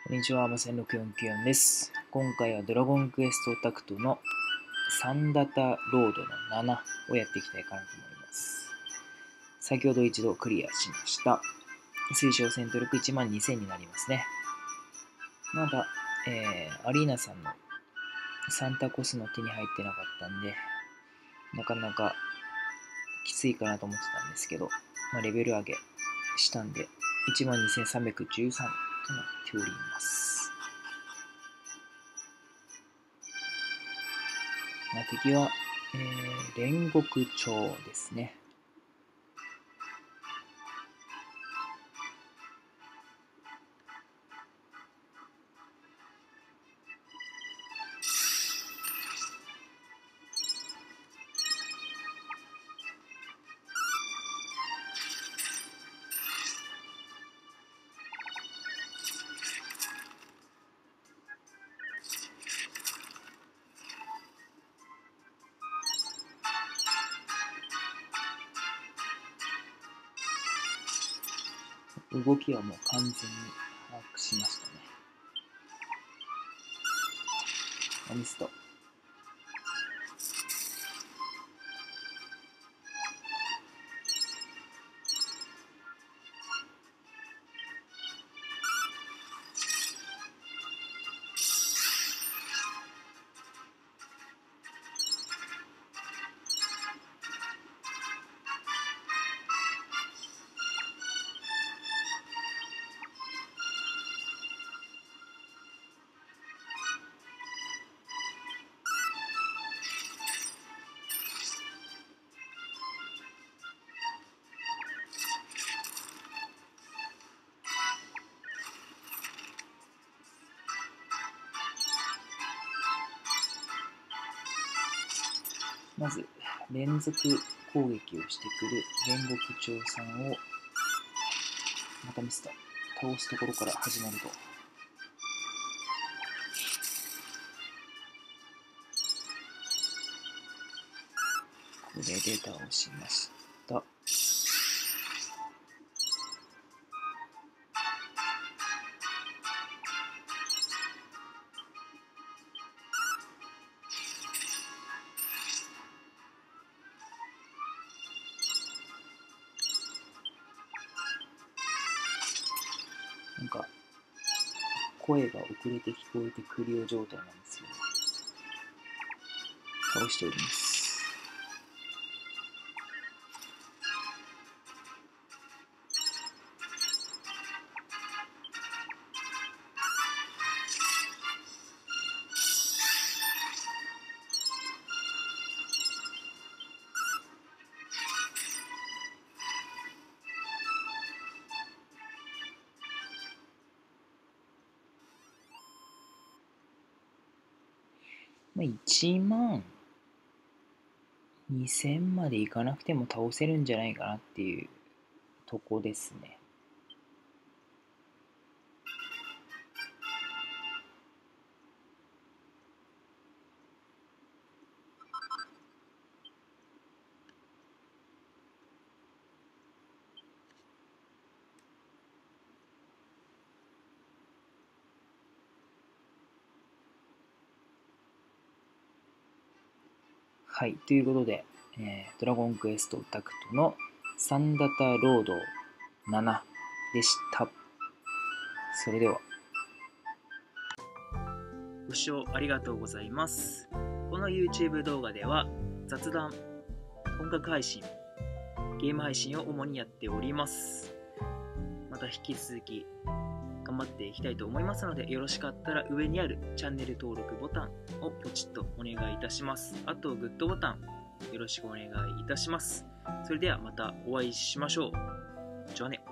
こんにちは、ません6494です。今回はドラゴンクエストタクトのサンダタロードの7をやっていきたいかなと思います。先ほど一度クリアしました。推奨戦闘力12000になりますね。まだ、アリーナさんのサンタコスの手に入ってなかったんで、なかなかきついかなと思ってたんですけど、レベル上げしたんで、12313となっております。敵は、煉獄長ですね。動きはもう完全に把握しましたね。ミスト。まず連続攻撃をしてくる煉獄長さんをまたミスト倒すところから始まると、これで倒しました。なんか声が遅れて聞こえてくるよう状態なんですけど、倒しております。1万2000までいかなくても倒せるんじゃないかなっていうとこですね。はい、ということで、ドラゴンクエストタクトのサンダタロード7でした。それでは。ご視聴ありがとうございます。この YouTube 動画では雑談、音楽配信、ゲーム配信を主にやっております。また引き続き頑張っていきたいと思いますので、よろしかったら上にあるチャンネル登録ボタンをポチッとお願いいたします。あとグッドボタンよろしくお願いいたします。それではまたお会いしましょう。じゃあね。